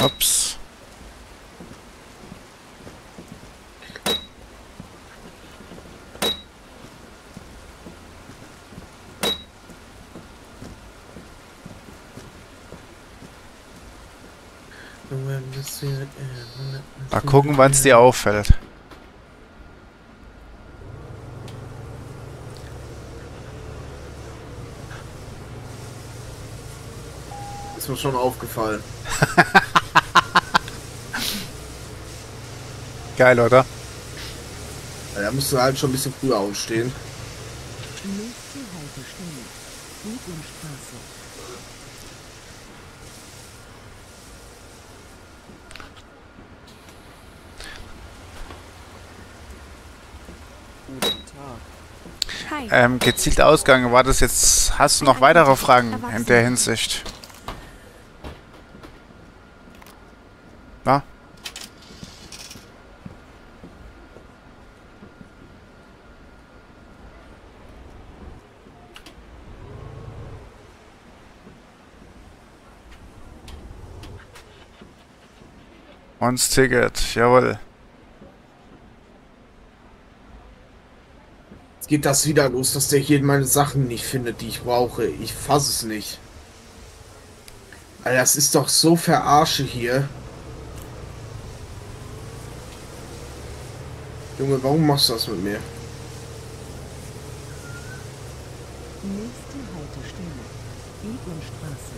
Ups. Mal gucken, wann es dir auffällt. Ist mir schon aufgefallen. Geil, oder? Ja, da musst du halt schon ein bisschen früher aufstehen. Nächste Haltestelle. Bildungsstraße. Guten Tag. Hi. Gezielte Ausgang, war das jetzt... Hast du noch weitere Fragen in der Hinsicht? Na? Ons Ticket, jawohl. Jetzt geht das wieder los, dass der hier meine Sachen nicht findet, die ich brauche. Ich fasse es nicht. Alter, das ist doch so verarsche hier. Junge, warum machst du das mit mir? Nächste Haltestelle. Bildungsstraße.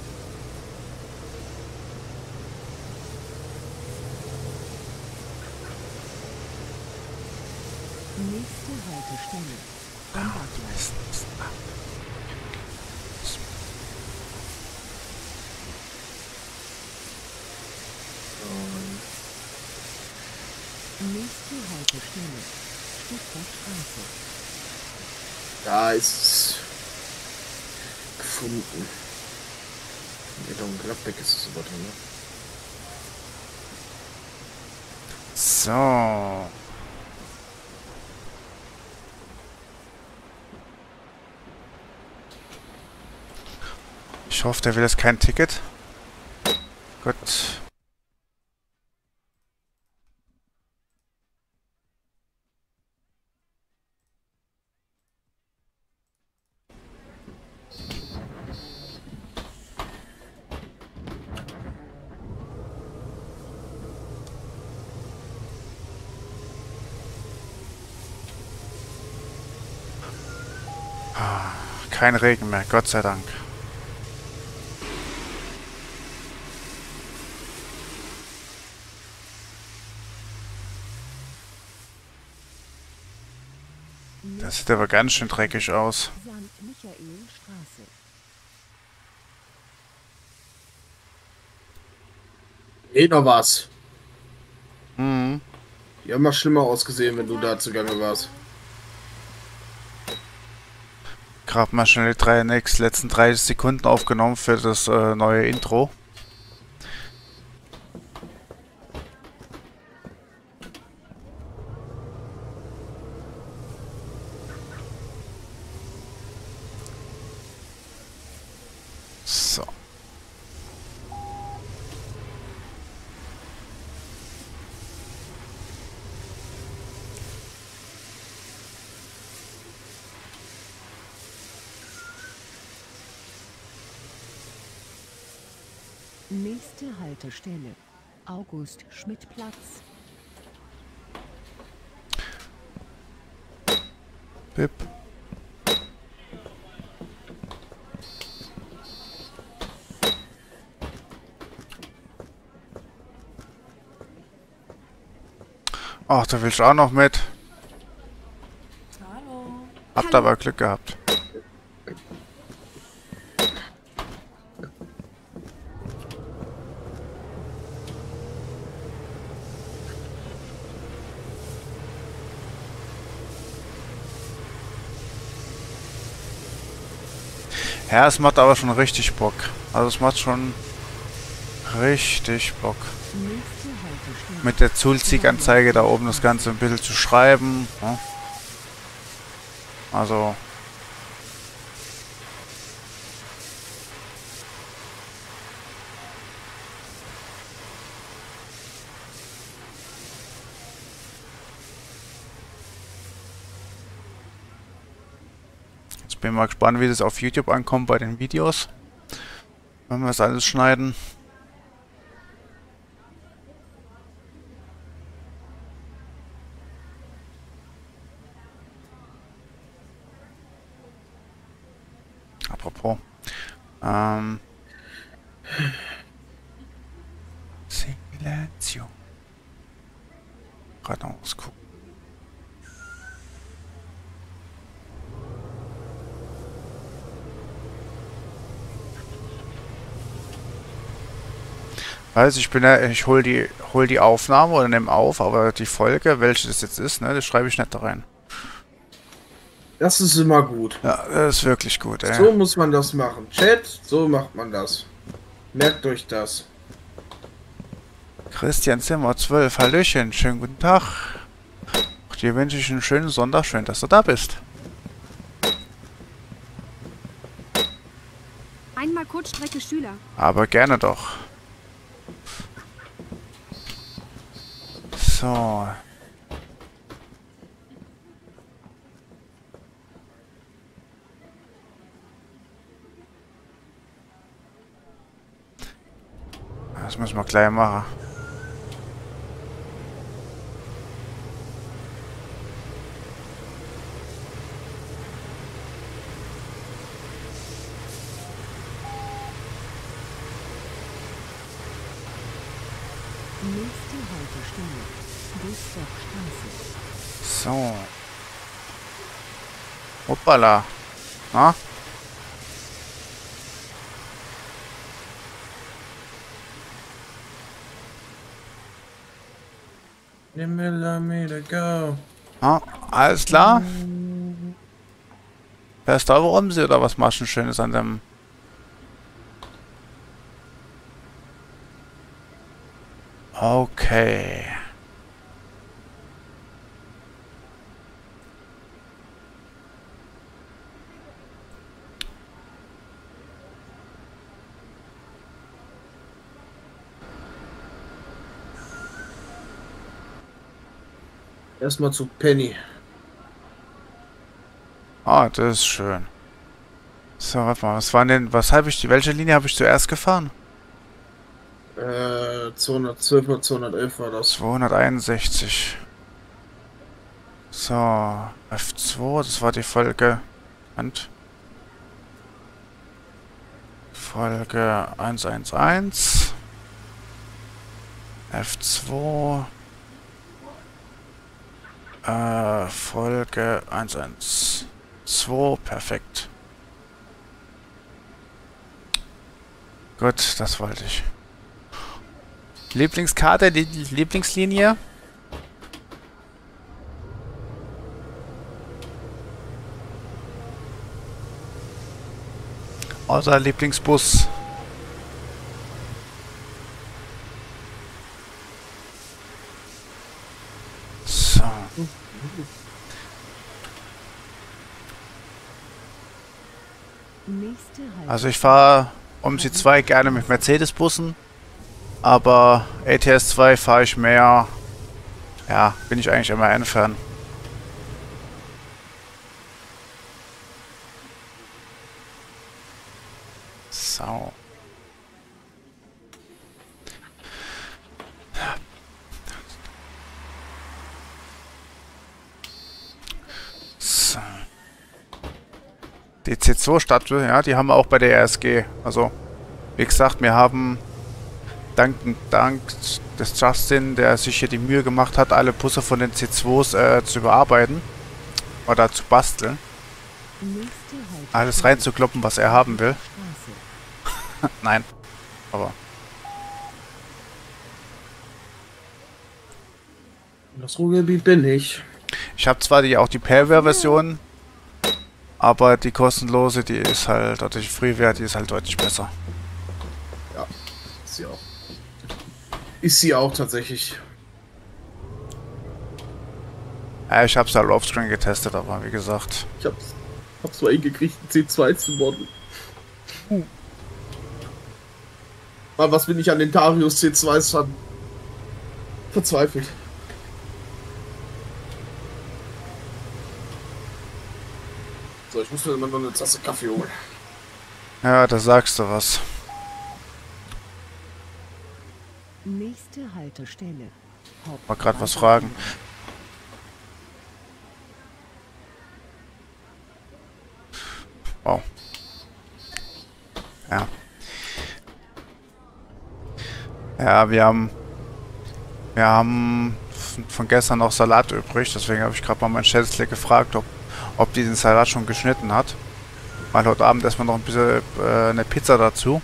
Nächste Haltestelle. Bombergleis. Nächste Haltestelle. Stuttgartstraße. Da ist es. Gefunden. Ja, da im Gladbeck ist es aber drin, ne? So. Ich hoffe, der will jetzt kein Ticket. Gut. Kein Regen mehr, Gott sei Dank. Das sieht aber ganz schön dreckig aus. St. Michaelstraße. Geht noch was. Mhm. Die haben mal schlimmer ausgesehen, wenn du da zugange warst. Gerade mal schnell die letzten 30 Sekunden aufgenommen für das neue Intro. So. Nächste Haltestelle. August-Schmidt-Platz. Bip. Ach, du willst auch noch mit? Hallo. Habt aber Glück gehabt. Ja, es macht aber schon richtig Bock. Also es macht schon richtig Bock. Nächste Haltestelle. Mit der Zulzieganzeige da oben das Ganze ein bisschen zu schreiben. Ja. Also... bin mal gespannt, wie das auf YouTube ankommt bei den Videos. Wenn wir das alles schneiden. Apropos. Silenzio. Gerade noch ausgucken. Weiß ich hol die Aufnahme oder nehme auf, aber die Folge, welche das jetzt ist, ne, das schreibe ich nicht da rein. Das ist immer gut. Ja, das ist wirklich gut, ey. So muss man das machen. Chat, so macht man das. Merkt euch das. Christian Zimmer 12, Hallöchen, schönen guten Tag. Dir wünsche ich einen schönen Sonntag, schön, dass du da bist. Einmal Kurzstrecke Schüler. Aber gerne doch. So. Das müssen wir gleich machen. Nächste Haltestelle. Gustavstraße. So. Hoppala. Na? Go. Ah, alles klar? Fährst du da rum sie oder was machst du Schönes an dem... Okay. Erstmal zu Penny. Ah, das ist schön. So, warte mal, welche Linie habe ich zuerst gefahren? 212 oder 211 war das. 261. So, F2, das war die Folge. Und Folge 111. F2. Folge 112. Perfekt. Gut, das wollte ich. Lieblingskarte, die Lieblingslinie? Außer Lieblingsbus. So. Nächste Haltestelle. Also ich fahre um die 2 gerne mit Mercedes-Bussen. Aber ATS 2 fahre ich mehr. Ja, bin ich eigentlich immer Fan. So. So. Die C2-Stadt, ja, die haben wir auch bei der RSG. Also, wie gesagt, wir haben dank des Justin, der sich hier die Mühe gemacht hat, alle Busse von den C2s zu überarbeiten. Oder zu basteln. Nächste Haltestelle. Alles reinzukloppen, was er haben will. Straße. Nein. Aber. Das Ruhrgebiet bin ich. Ich habe zwar auch die Pairware-Version, aber die kostenlose, die ist halt, oder die Freeware, die ist halt deutlich besser. Ja, ist sie auch. Ist sie auch tatsächlich. Ja, ich habe es halt offscreen getestet, aber wie gesagt. Ich hab's mal hingekriegt, einen C2 zu modden. Aber was bin ich an den Tarius C2s verzweifelt. So, ich muss mir immer noch eine Tasse Kaffee holen. Ja, da sagst du was. Nächste Haltestelle. Mal gerade was fragen. Wow. Ja. Ja, wir haben von gestern noch Salat übrig, deswegen habe ich gerade mal mein Schätzle gefragt, ob die den Salat schon geschnitten hat. Weil heute Abend essen wir noch ein bisschen eine Pizza dazu.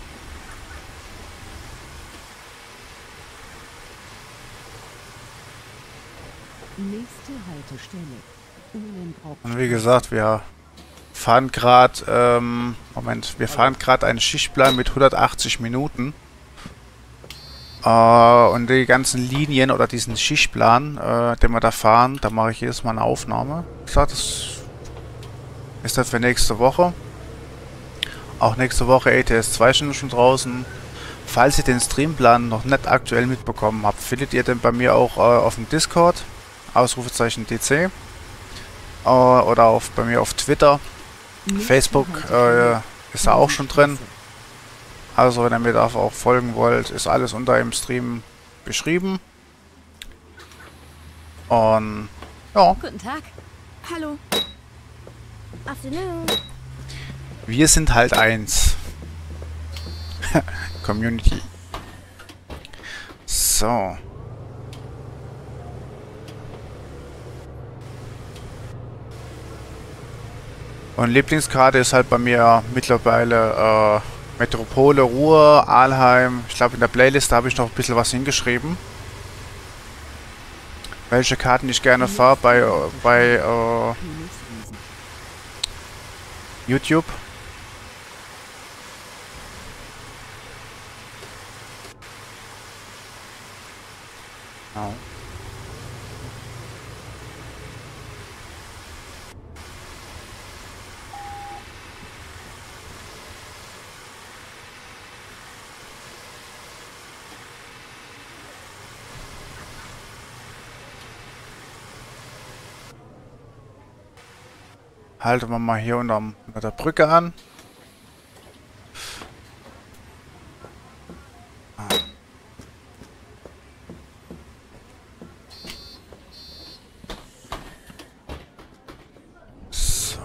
Nächste Haltestelle. Uhlenbrock. Und wie gesagt, wir fahren gerade, wir fahren gerade einen Schichtplan mit 180 Minuten. Und die ganzen Linien oder diesen Schichtplan, den wir da fahren, da mache ich jedes Mal eine Aufnahme. Ich sag, das ist dann für nächste Woche. Auch nächste Woche ATS 2 schon draußen. Falls ihr den Streamplan noch nicht aktuell mitbekommen habt, findet ihr den bei mir auch auf dem Discord. Ausrufezeichen DC. Oder bei mir auf Twitter. Facebook ist da auch schon drin. Also wenn ihr mir da auch folgen wollt, ist alles unter dem Stream beschrieben. Und ja, Guten Tag. Hallo. Afternoon. wir sind halt eins. Community. So. Und Lieblingskarte ist halt bei mir mittlerweile Metropole, Ruhr, Aalheim. Ich glaube in der Playlist habe ich noch ein bisschen was hingeschrieben. Welche Karten ich gerne fahre bei YouTube. Genau. Halten wir mal hier unter der Brücke an. So.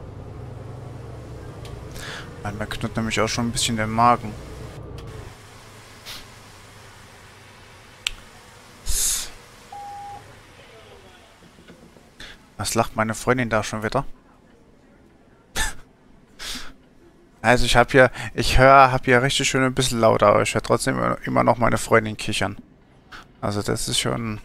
Mir knurrt nämlich auch schon ein bisschen den Magen. So. Was lacht meine Freundin da schon wieder? Also ich habe hier richtig schön ein bisschen lauter, aber ich höre trotzdem immer noch meine Freundin kichern. Also das ist schon...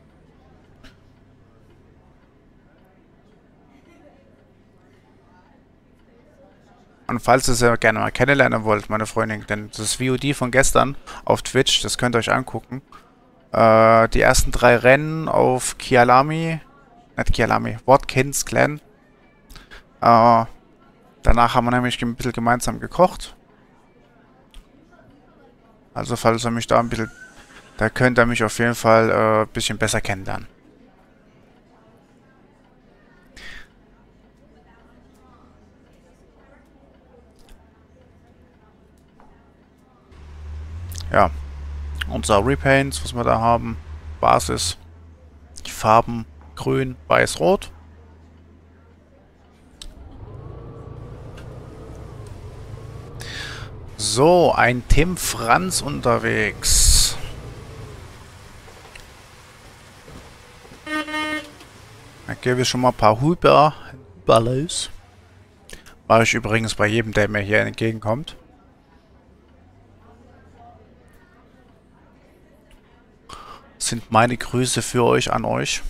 Und falls ihr sie gerne mal kennenlernen wollt, meine Freundin, denn das VOD von gestern auf Twitch, das könnt ihr euch angucken. Die ersten 3 Rennen auf Watkins Glen. Danach haben wir nämlich ein bisschen gemeinsam gekocht. Also falls ihr mich da ein bisschen... Da könnt ihr mich auf jeden Fall ein bisschen besser kennenlernen. Ja. Unser Repaints, was wir da haben. Basis. Die Farben grün, weiß, rot. So, ein Tim Franz unterwegs. Da gebe ich schon mal ein paar Huberlos. Mache ich übrigens bei jedem, der mir hier entgegenkommt. Sind meine Grüße für euch an euch.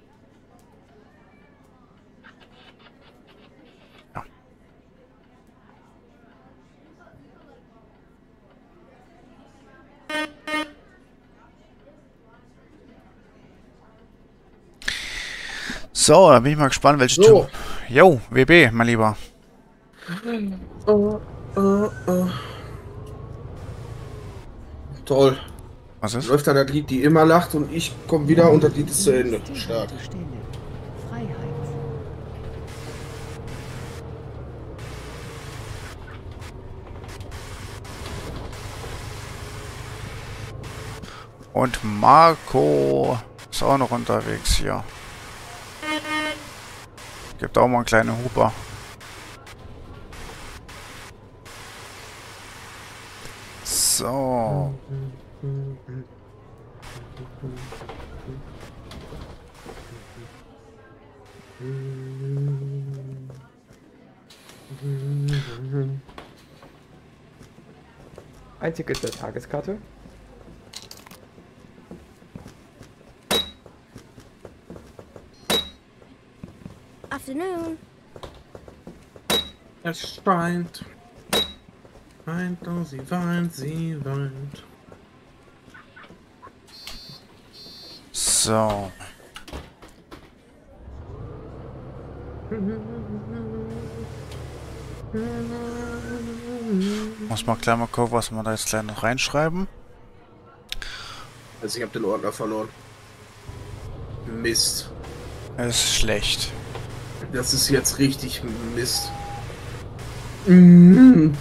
So, da bin ich mal gespannt, welche So. Jo, WB, mein Lieber. Toll. Was ist? Läuft da das Lied, die immer lacht und ich komme wieder und das Lied ist zu Ende. Nächste Stark. Haltestelle. Freiheit. Und Marco ist auch noch unterwegs hier. Gibt auch mal einen kleinen Huber. So. Ein Ticket der Tageskarte. Afternoon. Es scheint. Weint und sie weint, sie weint. So. Muss mal gleich mal gucken, was wir da jetzt gleich noch reinschreiben. Also ich habe den Ordner verloren. Mist. Ist schlecht. Das ist jetzt richtig Mist. Mhm.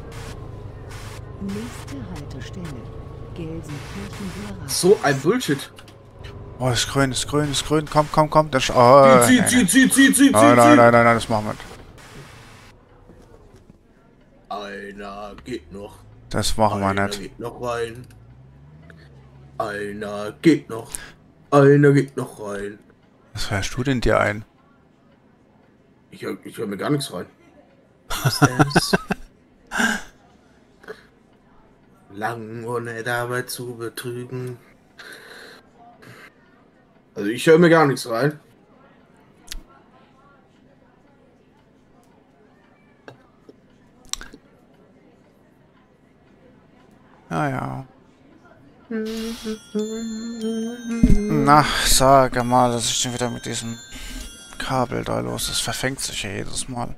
Nächste Haltestelle. Gelsenkirchen-Berath. So ein Bullshit. Oh, ist grün, ist grün, ist grün. Komm, komm, komm. Das oh, Zieh. nein, das machen wir nicht. Einer geht noch. Das machen wir Einer nicht. geht noch rein. Einer geht noch. Einer geht noch rein. Was hörst du denn dir ein? Ich hör mir gar nichts rein. Was ist das? Lang ohne dabei zu betrügen. Also ich höre mir gar nichts rein. Ja. Na, sage mal, was ist denn wieder mit diesem Kabel da los? Das verfängt sich ja jedes Mal.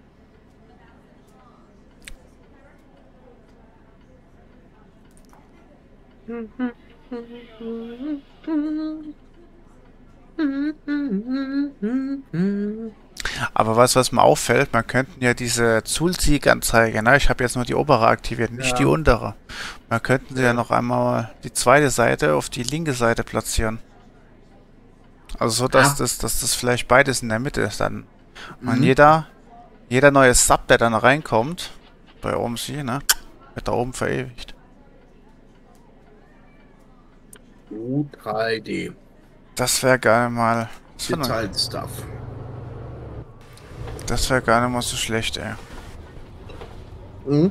Aber was mir auffällt, man könnte ja diese Zulzieganzeige, ne? Ich habe jetzt nur die obere aktiviert, nicht die untere. Man könnte sie ja noch einmal die zweite Seite auf die linke Seite platzieren. Also so, dass das vielleicht beides in der Mitte ist dann. Und jeder neue Sub, der dann reinkommt, bei OMC, ne? Wird da oben verewigt. 3D. Das wäre geil mal. Detailed Stuff. Das wäre gar nicht mal so schlecht, ey. Mhm.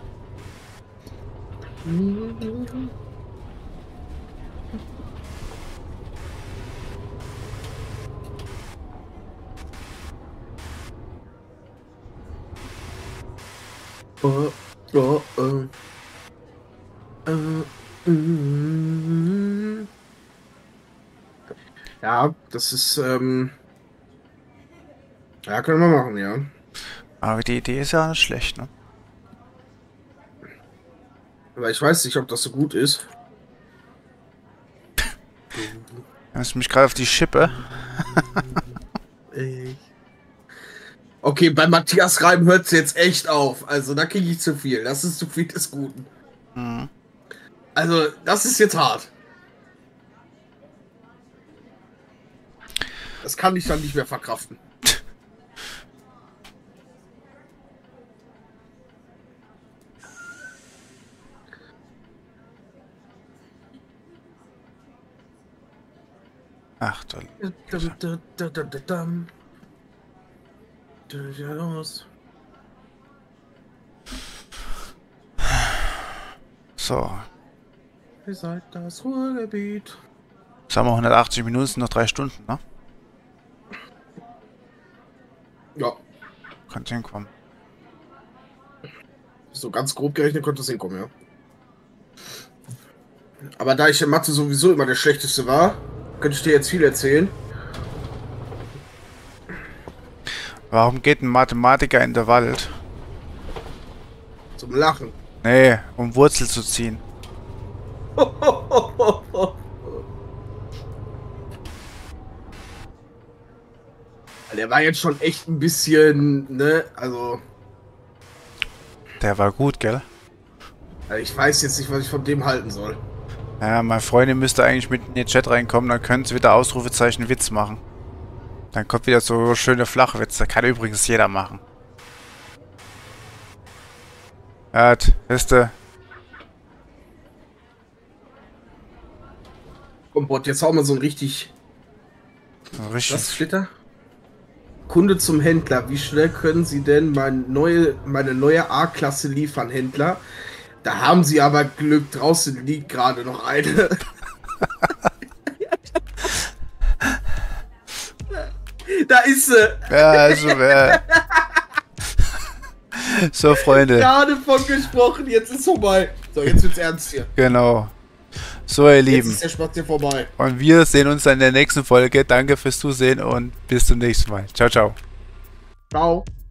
Ja, das ist, ja, können wir machen, ja. Aber die Idee ist ja nicht schlecht, ne? Aber ich weiß nicht, ob das so gut ist. Du hast mich gerade auf die Schippe. Okay, bei Matthias Reim hört es jetzt echt auf. Also, da kriege ich zu viel. Das ist zu viel des Guten. Mhm. Also, das ist jetzt hart. Das kann ich dann nicht mehr verkraften. Ach toll. So. Ihr seid das Ruhrgebiet. Jetzt haben wir 180 Minuten, sind noch 3 Stunden, ne? Ja, Könnte hinkommen. so ganz grob gerechnet konnte das hinkommen, ja. Aber da ich in Mathe sowieso immer der Schlechteste war, könnte ich dir jetzt viel erzählen. Warum geht ein Mathematiker in den Wald? Zum Lachen. Nee, um Wurzel zu ziehen. Der war jetzt schon echt ein bisschen, ne, also Der war gut, gell? ich weiß jetzt nicht, was ich von dem halten soll. Ja, meine Freundin müsste eigentlich mit in den Chat reinkommen, dann können sie wieder Ausrufezeichen Witz machen. Dann kommt wieder so schöne Flachwitze. Kann übrigens jeder machen. Ja, wisst ihr. Komm, Bot, jetzt hau mal so ein richtig... Richtig. Was steht da? Kunde zum Händler. Wie schnell können Sie denn meine neue A-Klasse liefern, Händler? Da haben Sie aber Glück. Draußen liegt gerade noch eine. Da ist sie. Ja, also, so, Freunde. Gerade von gesprochen. Jetzt ist vorbei. So, jetzt wird's ernst hier. Genau. So, ihr Jetzt Lieben. ist der Spaß hier vorbei. Und wir sehen uns dann in der nächsten Folge. Danke fürs Zusehen und bis zum nächsten Mal. Ciao, ciao. Ciao.